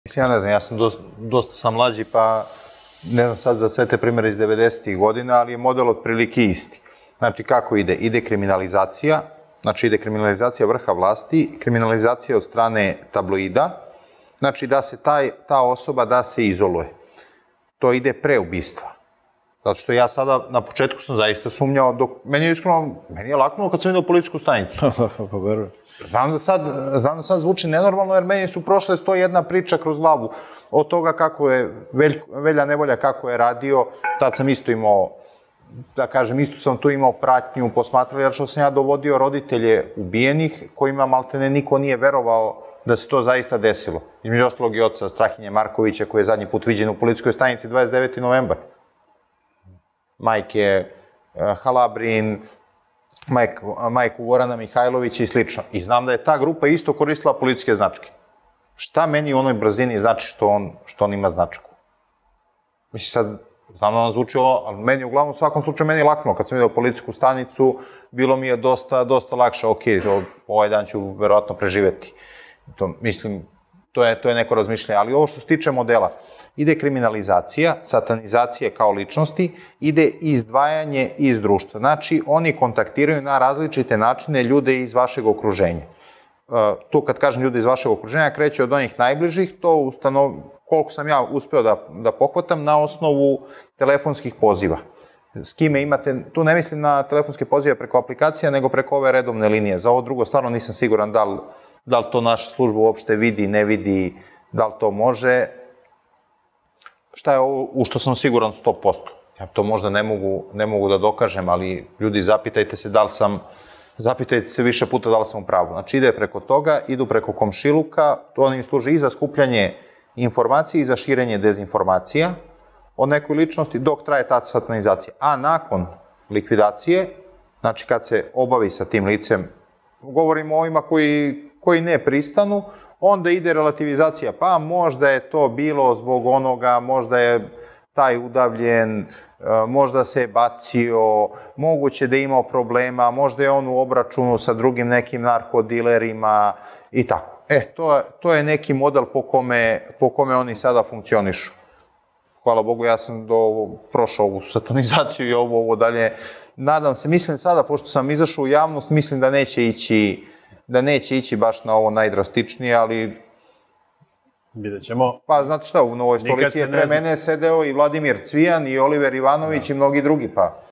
Mislim, ja ne znam, ja sam dosta sam mlađi, pa ne znam sad za sve te primere iz 90-ih godina, ali je model otprilike isti. Znači, kako ide? Ide kriminalizacija, znači ide kriminalizacija vrha vlasti, kriminalizacija od strane tabloida, znači da se ta osoba da se izoluje. To ide pre ubistva. Zato što ja sada, na početku sam zaista sumnjao, meni je laknulo kad sam vidio policijsku stanicu. Pa verujem. Znam da sad zvuči nenormalno, jer meni su prošle 101 priča kroz glavu od toga kako je Velja Nevolja, kako je radio, tad sam isto imao, da kažem, isto sam tu imao pratnju, posmatrali, jer što sam ja dovodio roditelje ubijenih, kojima maltene niko nije verovao da se to zaista desilo. Između ostalog i oca Strahinje Markovića, koji je zadnji put viđen u policijskoj stanici 29. novembar. Majke Halabrin, majku Gorana Mihajlovića i slično. I znam da je ta grupa isto koristila policijske značke. Šta meni u onoj brzini znači što on ima značku? Mislim, sad, znam da vam zvuči ovo, ali meni uglavnom u svakom slučaju meni je laknulo. Kad sam vidio policijsku stanicu, bilo mi je dosta lakše, ok, ovaj dan ću verovatno preživeti. Mislim, to je neko razmišljanje. Ali ovo što se tiče modela, ide kriminalizacija, satanizacija kao ličnosti, ide izdvajanje iz društva. Znači, oni kontaktiraju na različite načine ljude iz vašeg okruženja. Tu kad kažem ljude iz vašeg okruženja, kreće od onih najbližih, to koliko sam ja uspeo da pohvatam, na osnovu telefonskih poziva. S kime imate, tu ne mislim na telefonske pozive preko aplikacija, nego preko ove redovne linije. Za ovo drugo stvarno nisam siguran da li to naša služba uopšte vidi, ne vidi, da li to može. Šta je ovo u što sam siguran 100%? Ja to možda ne mogu da dokažem, ali ljudi, zapitajte se više puta da li sam u pravu. Znači, ide preko toga, idu preko komšiluka, to im služi i za skupljanje informacije i za širenje dezinformacija o nekoj ličnosti dok traje ta satanizacija. A nakon likvidacije, znači kad se obavi sa tim licem, govorimo o ovima koji ne pristanu, onda ide relativizacija, pa možda je to bilo zbog onoga, možda je taj udavljen, možda se je bacio, moguće da je imao problema, možda je on u obračunu sa drugim nekim narkodilerima i tako. To je neki model po kome oni sada funkcionišu. Hvala Bogu, ja sam prošao ovu satanizaciju i ovo dalje. Nadam se, mislim sada, pošto sam izašao u javnost, mislim da neće ići baš na ovo najdrastičnije, ali... Vidjet ćemo. Pa, znate šta, u Novoj Stolici je pre mene sedeo i Vladimir Cvijan i Oliver Ivanović i mnogi drugi, pa